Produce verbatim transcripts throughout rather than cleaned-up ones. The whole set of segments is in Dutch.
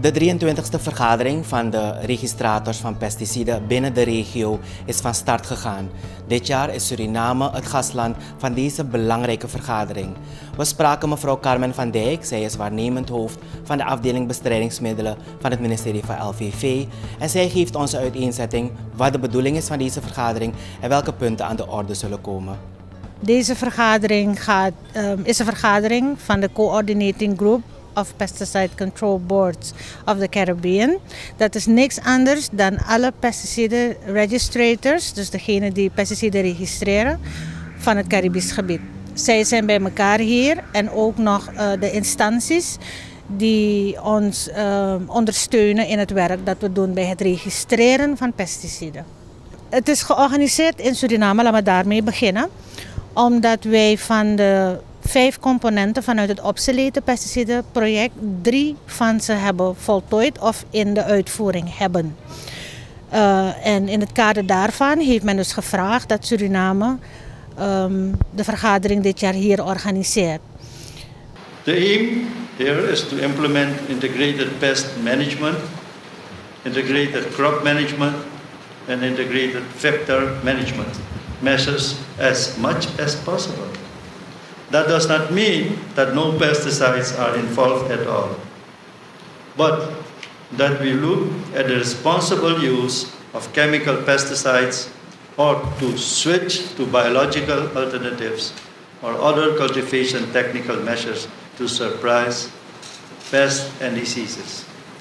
De drieëntwintigste vergadering van de registrators van pesticiden binnen de regio is van start gegaan. Dit jaar is Suriname het gastland van deze belangrijke vergadering. We spraken mevrouw Carmen van Dijk, zij is waarnemend hoofd van de afdeling bestrijdingsmiddelen van het ministerie van L V V. En zij geeft ons een uiteenzetting wat de bedoeling is van deze vergadering en welke punten aan de orde zullen komen. Deze vergadering gaat, um, is een vergadering van de Coordinating Group of Pesticide Control Boards of the Caribbean. Dat is niks anders dan alle pesticiden registrators, dus degene die pesticiden registreren van het Caribisch gebied. Zij zijn bij elkaar hier en ook nog uh, de instanties die ons uh, ondersteunen in het werk dat we doen bij het registreren van pesticiden. Het is georganiseerd in Suriname, laten we daarmee beginnen, omdat wij van de vijf componenten vanuit het obsolete pesticidenproject drie van ze hebben voltooid of in de uitvoering hebben. Uh, en in het kader daarvan heeft men dus gevraagd dat Suriname um, de vergadering dit jaar hier organiseert. The aim here is to implement integrated pest management, integrated crop management and integrated vector management measures as much as possible. That does not mean that no pesticides are involved at all, but that we look at the responsible use of chemical pesticides or to switch to biological alternatives or other cultivation technical measures to suppress pests and diseases.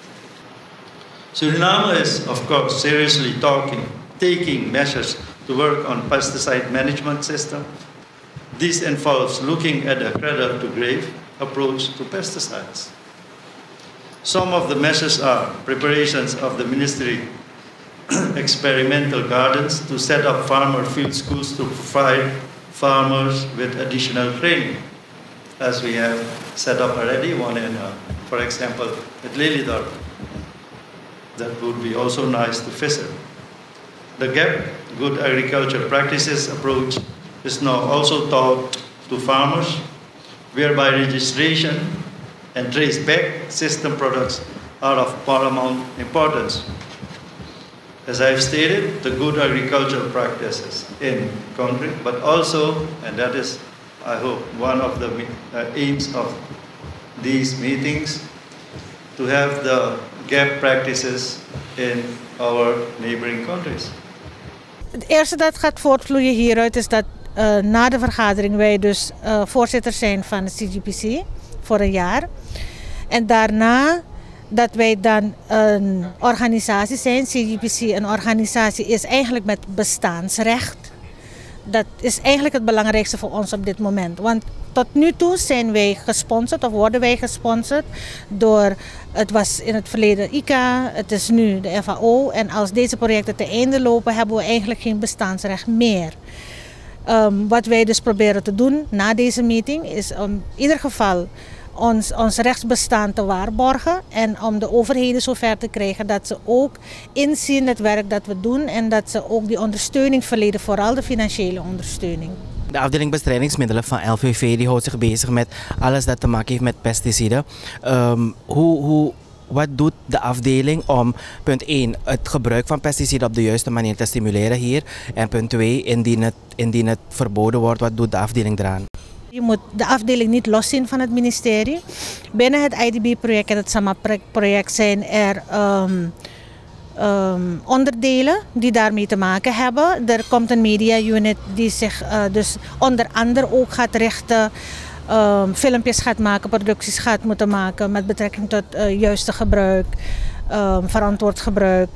Suriname is, of course, seriously talking, taking measures to work on pesticide management system. This involves looking at a cradle-to-grave approach to pesticides. Some of the measures are preparations of the ministry experimental gardens to set up farmer field schools to provide farmers with additional training, as we have set up already one in, uh, for example, at Lelydorp. That would be also nice to visit. The G A P, Good Agriculture Practices approach, is now also taught to farmers, whereby registration and trace-back system products are of paramount importance. As I've stated, the good agricultural practices in country, but also, and that is, I hope, one of the uh, aims of these meetings, to have the G A P practices in our neighboring countries. Het eerste dat gaat voortvloeien hieruit is dat uh, na de vergadering wij dus uh, voorzitter zijn van de C G P C voor een jaar. En daarna dat wij dan een organisatie zijn. C G P C, een organisatie, is eigenlijk met bestaansrecht. Dat is eigenlijk het belangrijkste voor ons op dit moment. Want tot nu toe zijn wij gesponsord of worden wij gesponsord door, het was in het verleden I C A, het is nu de F A O. En als deze projecten te einde lopen, hebben we eigenlijk geen bestaansrecht meer. Um, wat wij dus proberen te doen na deze meeting is om in ieder geval ons, ons rechtsbestaan te waarborgen en om de overheden zover te krijgen dat ze ook inzien het werk dat we doen en dat ze ook die ondersteuning verlenen, vooral de financiële ondersteuning. De afdeling bestrijdingsmiddelen van L V V die houdt zich bezig met alles dat te maken heeft met pesticiden. Um, hoe, hoe, wat doet de afdeling om, punt één, het gebruik van pesticiden op de juiste manier te stimuleren hier? En punt twee, indien het, indien het verboden wordt, wat doet de afdeling eraan? Je moet de afdeling niet loszien van het ministerie. Binnen het I D B-project en het S A M A-project zijn er um, um, onderdelen die daarmee te maken hebben. Er komt een media unit die zich uh, dus onder andere ook gaat richten, um, filmpjes gaat maken, producties gaat moeten maken met betrekking tot uh, juiste gebruik, um, verantwoord gebruik,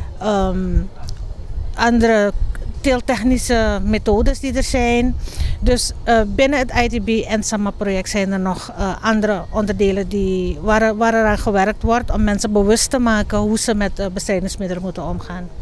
um, andere teeltechnische methodes die er zijn. Dus uh, binnen het I D B en S A M A-project zijn er nog uh, andere onderdelen die, waar, waar er aan gewerkt wordt om mensen bewust te maken hoe ze met uh, bestrijdingsmiddelen moeten omgaan.